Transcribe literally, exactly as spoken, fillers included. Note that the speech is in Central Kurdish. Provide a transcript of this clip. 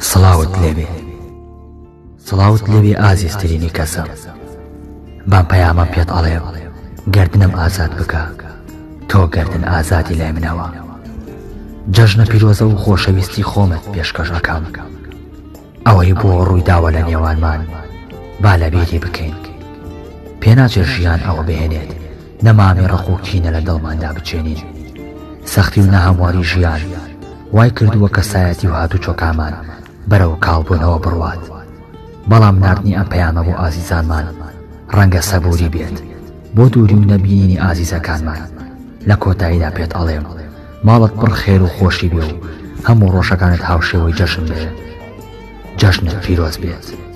سڵاوت لێبێ سڵاوت لێبێ ئازیزترینی کەسە بام پەیامە پێت ئەڵێم گردنم ئازاد بکە تۆ گردن ئازادی لای منەوە جەژنە پیرۆزە و خۆشەویستی خۆمت پێشکەش ئەکەم ئەوەی بۆ ڕوویداوە لە نێوانمان با لەبیری بکەین پێناچێت ژیان ئەوە بهێنێت نەمامی ڕق و کینە لە دڵماندا بچێنین سەختی و نەهەمواری ژیان وای کردووە کەسایەتی و هاتوو چۆکامان بەرەو کاڵبوونەوە بڕوات بەڵام ناردنی ئەم پەیامە بۆ ئازیزانمان ڕەنگە سەبووری بێت بۆ دووری و نەبینینی ئازیزەکانمان لە کۆتاییدا پێت ئەڵێم ماڵت پڕ خێر و خۆشی بێ و هەموو ڕۆژەکانت هاوشێوەی جەژن بێ جەژنت پیرۆز بێت.